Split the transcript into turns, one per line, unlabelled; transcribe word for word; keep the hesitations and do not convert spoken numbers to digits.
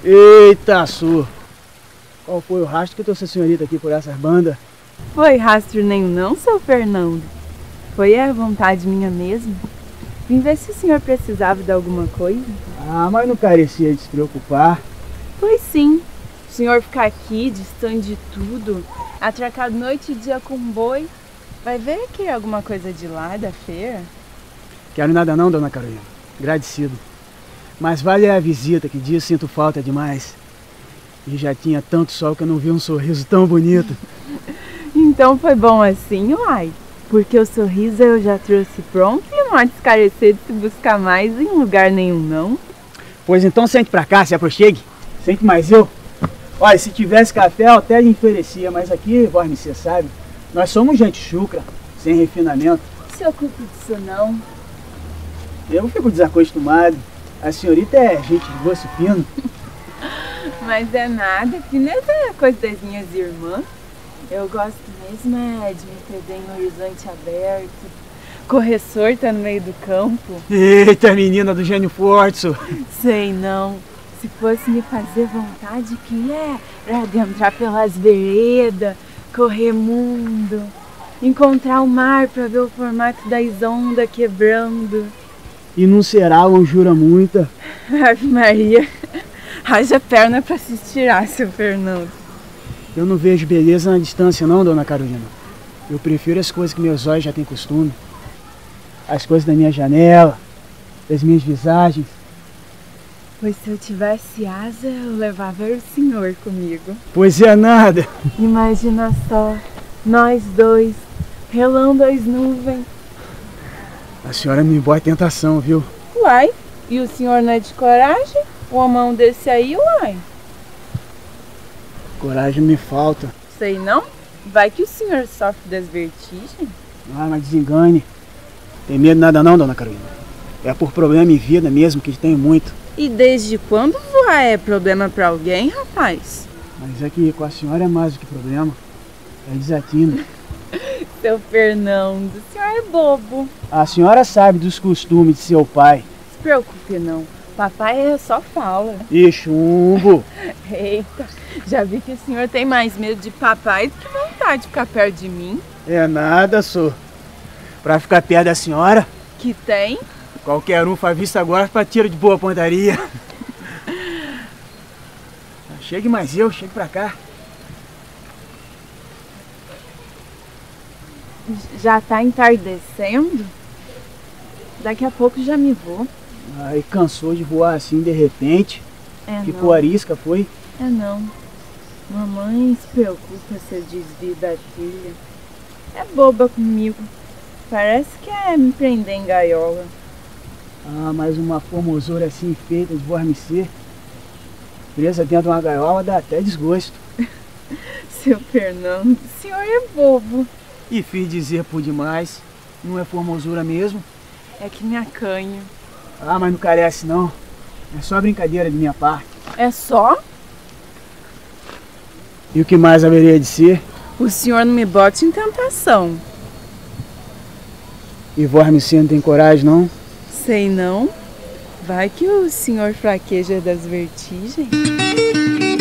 Eita, Su! Qual foi o rastro que trouxe a senhorita aqui por essas bandas?
Foi rastro nenhum não, seu Fernando. Foi a vontade minha mesmo. Vim ver se o senhor precisava de alguma coisa.
Ah, mas não carecia de se preocupar.
Pois sim. O senhor ficar aqui, distante de tudo, atracado noite e dia com boi, vai ver que alguma coisa de lá da feira?
Quero nada não, dona Carolina. Agradecido. Mas vale a visita, que dia sinto falta demais. E já tinha tanto sol que eu não vi um sorriso tão bonito.
Então foi bom assim, uai. Porque o sorriso eu já trouxe pronto e não há de escarecer de se buscar mais em lugar nenhum, não.
Pois então sente pra cá, se aproxegue. Sente mais eu. Olha, se tivesse café eu até lhe oferecia, mas aqui, Vorme, você sabe, nós somos gente chucra, sem refinamento.
Não se ocupe disso não.
Eu fico desacostumado. A senhorita é gente de gosto fino.
Mas é nada, fineza é coisa das minhas irmãs. Eu gosto mesmo é de me perder em horizonte aberto, correr sorta no meio do campo.
Eita, menina do gênio forte.
Sei não. Se fosse me fazer vontade, que é pra adentrar pelas veredas, correr mundo, encontrar o mar pra ver o formato das ondas quebrando.
E não será uma jura muita?
Ave Maria, haja perna pra se estirar, seu Fernando.
Eu não vejo beleza na distância não, dona Carolina. Eu prefiro as coisas que meus olhos já têm costume. As coisas da minha janela, das minhas visagens.
Pois se eu tivesse asa, eu levava o senhor comigo.
Pois é nada.
Imagina só, nós dois, relando as nuvens.
A senhora me bota tentação, viu?
Uai, e o senhor não é de coragem? O homão desse aí, uai.
Coragem me falta.
Sei não? Vai que o senhor sofre das vertigens?
Ah, mas desengane. Tem medo nada não, dona Carolina. É por problema em vida mesmo que tenho muito.
E desde quando voar é problema pra alguém, rapaz?
Mas é que com a senhora é mais do que problema. É desatino.
Seu Fernando, o senhor é bobo.
A senhora sabe dos costumes de seu pai.
Se preocupe não. Papai é só fala.
E chumbo.
Eita, já vi que o senhor tem mais medo de papai do que vontade de ficar perto de mim.
É nada, só. Pra ficar perto da senhora?
Que tem?
Qualquer um faz vista agora pra tiro de boa pontaria. Chegue mais eu, chegue pra cá.
Já tá entardecendo? Daqui a pouco já me vou.
Ai, cansou de voar assim de repente?
É
Ficou
não.
arisca, foi?
É não. Mamãe se preocupa se eu desvio da filha. É boba comigo. Parece que é me prender em gaiola.
Ah, mas uma formosura assim feita de vormecer, presa dentro de uma gaiola, dá até desgosto.
Seu Fernando, o senhor é bobo.
E fiz dizer por demais, não é formosura mesmo?
É que me acanho.
Ah, mas não carece não. É só brincadeira de minha parte.
É só?
E o que mais haveria de ser?
O senhor não me bote em tentação.
E vormecer não tem coragem não?
Sei não. Vai que o senhor fraqueja das vertigens.